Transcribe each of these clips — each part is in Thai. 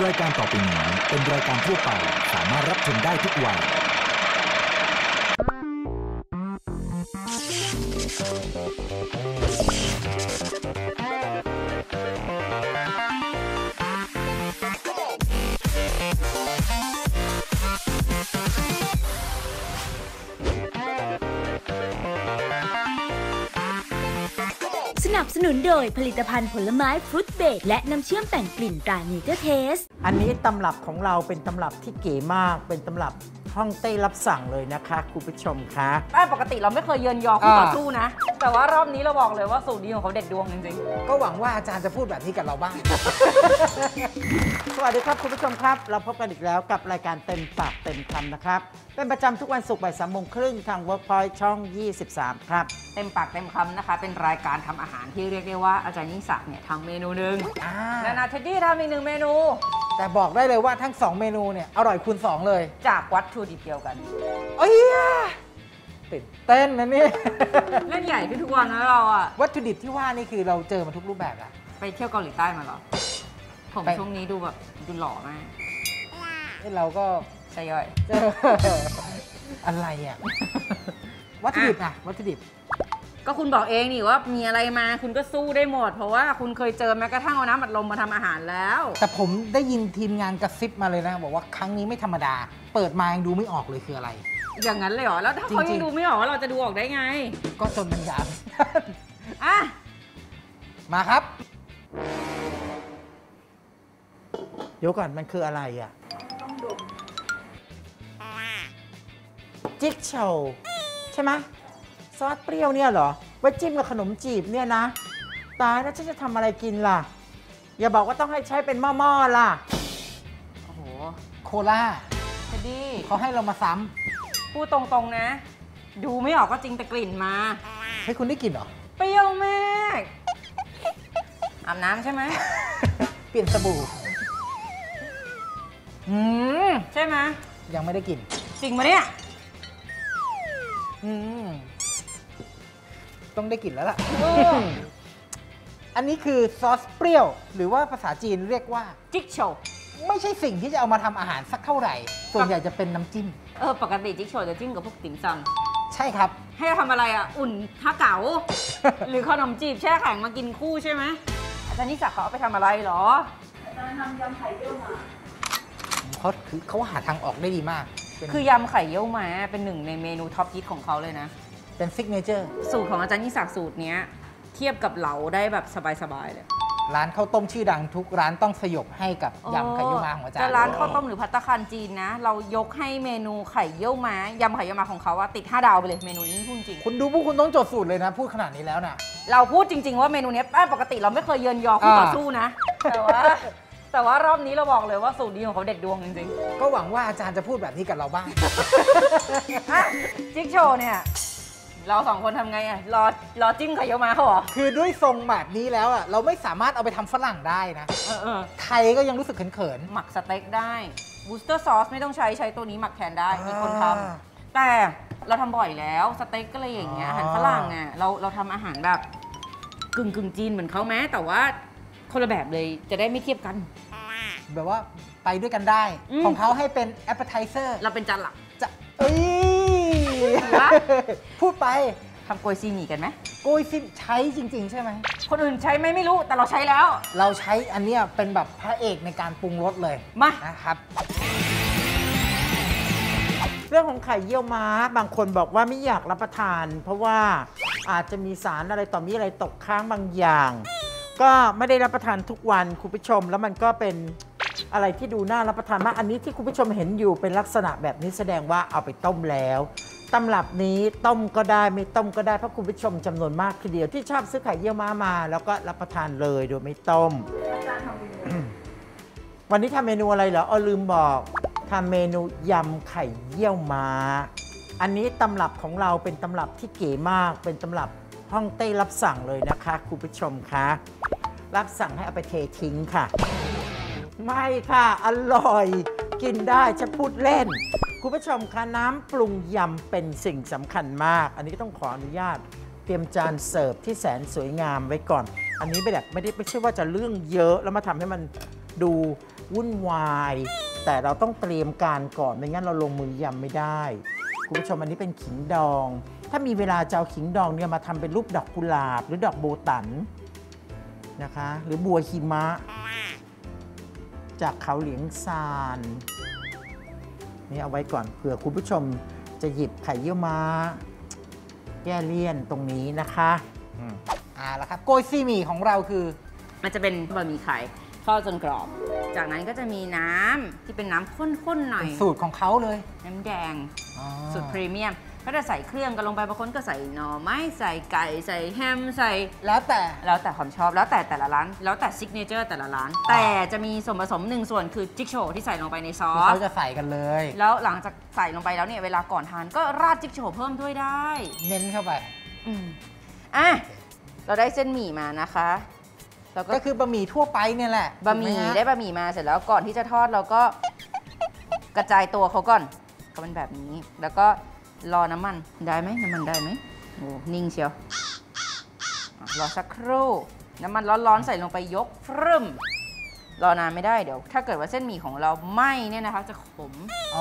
รายการต่อไปนี้เป็นรายการทั่วไปสามารถรับชมได้ทุกวัยสนับสนุนโดยผลิตภัณฑ์ผลไม้ฟรุตเบรดและน้ำเชื่อมแต่งกลิ่นตราเนเจอร์เทสอันนี้ตำรับของเราเป็นตำรับที่เก๋มากเป็นตำรับฮ่องเต้รับสั่งเลยนะคะคุณผู้ชมคะปกติเราไม่เคยเยินยอคู่ต่อสู้นะแต่ว่ารอบนี้เราบอกเลยว่าสูตรดีของเขาเด็ดดวงจริงๆก็หวังว่าอาจารย์จะพูดแบบนี้กับเราบ้าง สวัสดีครับคุณผู้ชมครับเราพบกันอีกแล้วกับรายการเต็มปากเต็มคำนะครับเป็นประจำทุกวันศุกร์บ่าย 3:30 น.ทาง Workpoint ช่อง 23 ครับเต็มปากเต็มคำนะคะเป็นรายการทำอาหารที่เรียกได้ว่าอาจารย์ยิ่งศักดิ์เนี่ยทำเมนูหนึ่งนาเทดดี้ทำอีก1 เมนูแต่บอกได้เลยว่าทั้ง2เมนูเนี่ยอร่อยคูณ2เลยจากวัตถุดิบเดียวกันเอ้ยตื่นเต้นนะนี่เล่นใหญ่ขึ้นทุกวันนะเราอะวัตถุดิบที่ว่านี่คือเราเจอมาทุกรูปแบบอะไปเที่ยวเกาหลีใต้มาเหรอผมช่วงนี้ดูแบบดูหล่อมากเราก็ใช่ย่อยอะไรอะวัตถุดิบอะวัตถุดิบก็คุณบอกเองนี่ว่ามีอะไรมาคุณก็สู้ได้หมดเพราะว่าคุณเคยเจอแม้กระทั่งเอาน้ำอัดลมมาทำอาหารแล้วแต่ผมได้ยินทีมงานกระซิบมาเลยนะบอกว่าครั้งนี้ไม่ธรรมดาเปิดมายังดูไม่ออกเลยคืออะไรอย่างนั้นเลยเหรอแล้วถ้าเขายังดูไม่ออกว่าเราจะดูออกได้ไงก็จนปัญญาอ่ะมาครับเดี๋ยวก่อนมันคืออะไรอ่ะต้องดมจิ๊กโชว์ใช่ไหมซอสเปรี้ยวเนี่ยเหรอไว้จิ้มกับขนมจีบเนี่ยนะตายแล้วฉันจะทำอะไรกินล่ะอย่าบอกว่าต้องให้ใช้เป็นหม้อๆล่ะโอ้โหโคล่าพอดีเขาให้เรามาซ้ำพูดตรงๆนะดูไม่ออกก็จริงแต่กลิ่นมาให้คุณได้กลิ่นเหรอเปรี้ยวมากอาบน้ำใช่ไหมเปลี่ยนสบู่ใช่ไหมยังไม่ได้กลิ่นจริงไหมเนี่ยต้องได้กลิ่นแล้วล่ะอันนี้คือซอสเปรี้ยวหรือว่าภาษาจีนเรียกว่าจิ๊กโชว์ไม่ใช่สิ่งที่จะเอามาทำอาหารสักเท่าไหร่ส่วนใหญ่จะเป็นน้ำจิ้มปกติจิ๊กโชว์จะจิ้มกับพวกติ่มซำใช่ครับให้ทำอะไรอ่ะอุ่นท่าเก๋า หรือขนมจีบแช่แข็งมากินคู่ใช่ไหมอาจารย์นิสักเขาเอาไปทำอะไรหรออาจารย์ทำยำไข่เยี่ยวม้าเขาหาทางออกได้ดีมากคือยำไข่เยี่ยวม้าเป็นหนึ่งในเมนูท็อปฮิตของเขาเลยนะเป็นซิกเนเจอร์สูตรของอาจารย์ยิ่งศักดิ์สูตรนี้เทียบกับเหลาได้แบบสบายๆเลยร้านข้าวต้มชื่อดังทุกร้านต้องสยบให้กับยำไข่เยี่ยวม้าของอาจารย์จะร้านข้าวต้มหรือภัตตาคารจีนนะเรายกให้เมนูไข่เยี่ยวม้ายำไข่เยี่ยวม้าของเขาว่าติด5 ดาวไปเลยเมนูนี้พูดจริงคุณดูพวกคุณต้องจดสูตรเลยนะพูดขนาดนี้แล้วนะเราพูดจริงๆว่าเมนูนี้ปกติเราไม่เคยเยินยอคู่ต่อสู้นะแต่ว่ารอบนี้เราบอกเลยว่าสูตรดีของเขาเด็ดดวงจริงๆก็หวังว่าอาจารย์จะพูดแบบนี้กับเราบ้างจิ๊กโชว์เนี่ยเรา2 คนทำไงอ่ะรอจิ้มไข่เยี่ยวม้าเขาเหรอคือด้วยทรงแบบนี้แล้วอ่ะเราไม่สามารถเอาไปทำฝรั่งได้นะไทยก็ยังรู้สึกเขินๆหมักสเต็กได้บูสเตอร์ซอสไม่ต้องใช้ตัวนี้หมักแทนได้มีคนทำแต่เราทำบ่อยแล้วสเต็กก็เลยอย่างเงี้ยอาหารฝรั่งอ่ะเราทำอาหารแบบกึ่งจีนเหมือนเขาแม้แต่ว่าคนละแบบเลยจะได้ไม่เทียบกันแบบว่าไปด้วยกันได้ของเขาให้เป็น appetizer เราเป็นจานหลักจะพูดไปทำโกยซีหมี่กันไหมโกยซีใช้จริงๆใช่ไหมคนอื่นใช้ไหมไม่รู้แต่เราใช้แล้วเราใช้อันเนี้ยเป็นแบบพระเอกในการปรุงรสเลยมานะครับเรื่องของไข่เยี่ยวม้าบางคนบอกว่าไม่อยากรับประทานเพราะว่าอาจจะมีสารอะไรต่อมีอะไรตกค้างบางอย่างก็ไม่ได้รับประทานทุกวันคุณผู้ชมแล้วมันก็เป็นอะไรที่ดูน่ารับประทานมากอันนี้ที่คุณผู้ชมเห็นอยู่เป็นลักษณะแบบนี้แสดงว่าเอาไปต้มแล้วตำรับนี้ต้มก็ได้ไม่ต้มก็ได้เพราะคุณผู้ชมจำนวนมากทีเดียวที่ชอบซื้อไข่เยี่ยวม้ามาแล้วก็รับประทานเลยโดยไม่ต้มวันนี้ทำเมนูอะไรเหรอลืมบอกทำเมนูยำไข่เยี่ยวม้าอันนี้ตำรับของเราเป็นตำรับที่เก๋มากเป็นตำรับฮ่องเต้รับสั่งเลยนะคะคุณผู้ชมคะรับสั่งให้เอาไปเททิ้งค่ะไม่ค่ะอร่อยกินได้จะพูดเล่นคุณผู้ชมคะน้ำปรุงยำเป็นสิ่งสำคัญมากอันนี้ก็ต้องขออนุญาตเตรียมจานเสิร์ฟที่แสนสวยงามไว้ก่อนอันนี้ไม่ใช่ว่าจะเรื่องเยอะแล้วมาทำให้มันดูวุ่นวายแต่เราต้องเตรียมการก่อนไม่งั้นเราลงมือยำไม่ได้คุณผู้ชมอันนี้เป็นขิงดอง ถ้ามีเวลาจะเอาขิงดองเนี่ยมาทำเป็นรูปดอกกุหลาบหรือดอกโบตันนะคะหรือบัวหิมะจากเขาเหลียงซานนี่เอาไว้ก่อนเผื่อคุณผู้ชมจะหยิบไข่เยี่ยวม้าแก้เลี่ยนตรงนี้นะคะแล้วครับโกยซีหมี่ของเราคือมันจะเป็นบะหมี่ไข่ทอดจนกรอบจากนั้นก็จะมีน้ำที่เป็นน้ำข้นๆหน่อยสูตรของเขาเลยน้ำแดงสูตรพรีเมียมก็จะใส่เครื่องกันลงไปบางคนก็ใส่หน่อไม้ใส่ไก่ใส่แฮมใส่แล้วแต่ความชอบแล้วแต่ละร้านแล้วแต่ซิกเนเจอร์แต่ละร้านแต่จะมีส่วนผสมหนึ่งส่วนคือจิ๊กโชว์ที่ใส่ลงไปในซอสเขาจะใส่กันเลยแล้วหลังจากใส่ลงไปแล้วเนี่ยเวลาก่อนทานก็ราดจิ๊กโชว์เพิ่มด้วยได้เน้นเข้าไปเราได้เส้นหมี่มานะคะแล้วก็คือบะหมี่ทั่วไปเนี่ยแหละบะหมี่ได้บะหมี่มาเสร็จแล้วก่อนที่จะทอดเราก็กระจายตัวเขาก่อนก็เป็นแบบนี้แล้วก็รอน้ำมันได้ไหมน้ำมันได้ไหมโอ้นิ่งเชียวรอสักครู่น้ำมันร้อนๆใส่ลงไปยกฟรึมรอนานไม่ได้เดี๋ยวถ้าเกิดว่าเส้นหมี่ของเราไหม้เนี่ยนะคะจะขม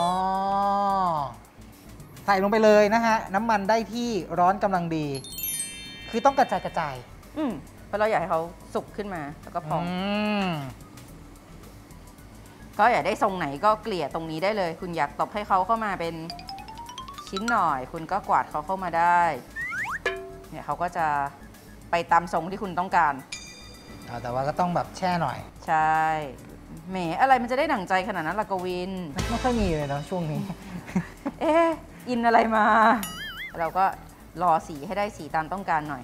ใส่ลงไปเลยนะฮะน้ำมันได้ที่ร้อนกำลังดีคือต้องกระจายเพราะเราอยากให้เขาสุกขึ้นมาแล้วก็พองก็อยากได้ทรงไหนก็เกลี่ยตรงนี้ได้เลยคุณอยากตบให้เขาเข้ามาเป็นชิ้นหน่อยคุณก็กวาดเขาเข้ามาได้เนี่ยเขาก็จะไปตามทรงที่คุณต้องการแต่ว่าก็ต้องแบบแช่หน่อยใช่แหมอะไรมันจะได้ดั่งใจขนาดนั้นล่ะกวินไม่ค่อยมีเลยเนาะช่วงนี้อินอะไรมาเราก็รอสีให้ได้สีตามต้องการหน่อย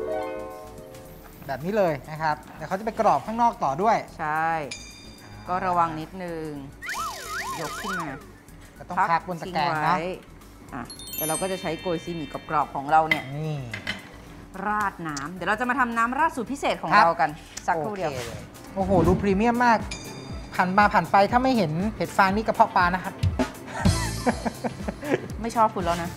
แบบนี้เลยนะครับแต่เขาจะไปกรอบข้างนอกต่อด้วยใช่ก็ระวังนิดนึงยกขึ้นมาก็ต้องพักบนตะแกรงนะแต่เราก็จะใช้โกยซีหมี่กรอบๆของเราเนี่ยราดน้ำเดี๋ยวเราจะมาทำน้ำราดสูตรพิเศษของเรากันสักครู่เดียวโอ้โหดูพรีเมียมมากผ่านมาผ่านไปถ้าไม่เห็นเห็ดฟางนี่กระเพาะปลานะครับไม่ชอบคุณแล้วนะ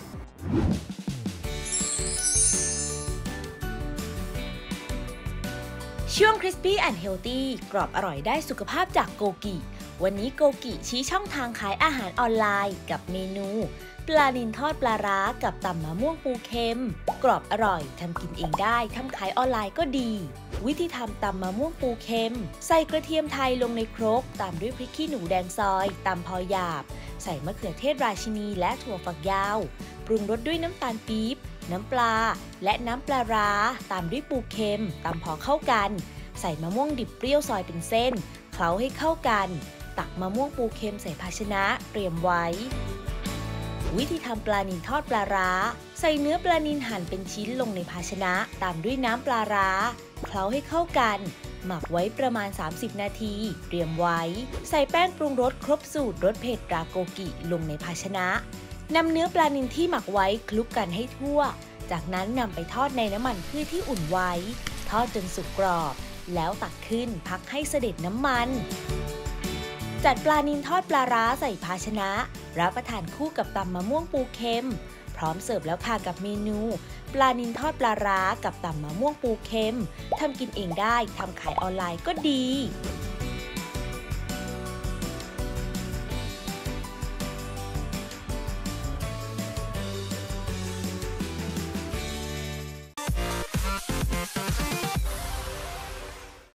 ช่วง Crispy and Healthy กรอบอร่อยได้สุขภาพจากโกกิวันนี้โกกิชี้ช่องทางขายอาหารออนไลน์กับเมนูปลานิลทอดปลาร้ากับตำมะม่วงปูเค็มกรอบอร่อยทำกินเองได้ทำขายออนไลน์ก็ดีวิธีทำตำมะม่วงปูเค็มใส่กระเทียมไทยลงในครกตามด้วยพริกขี้หนูแดงซอยตำพอหยาบใส่มะเขือเทศราชินีและถั่วฝักยาวปรุงรสด้วยน้ำตาลปี๊บน้ำปลาและน้ำปลาร้าตามด้วยปูเค็มตำพอเข้ากันใส่มะม่วงดิบเปรี้ยวซอยเป็นเส้นเคล้าให้เข้ากันตักมะม่วงปูเค็มใส่ภาชนะเตรียมไว้วิธีทำปลานิลทอดปลาร้าใส่เนื้อปลานิลหั่นเป็นชิ้นลงในภาชนะตามด้วยน้ำปลาร้าเคล้าให้เข้ากันหมักไว้ประมาณ30นาทีเตรียมไว้ใส่แป้งปรุงรสครบสูตรรสเผ็ดราโกกิลงในภาชนะนำเนื้อปลานิลที่หมักไว้คลุกกันให้ทั่วจากนั้นนำไปทอดในน้ำมันพืชที่อุ่นไว้ทอดจนสุกกรอบแล้วตักขึ้นพักให้เสด็จน้ำมันจัดปลานิลทอดปลาร้าใส่ภาชนะรับประทานคู่กับตำมะม่วงปูเค็มพร้อมเสิร์ฟแล้วค่ะกับเมนูปลานิลทอดปลาร้ากับตำมะม่วงปูเค็มทำกินเองได้ทำขายออนไลน์ก็ดี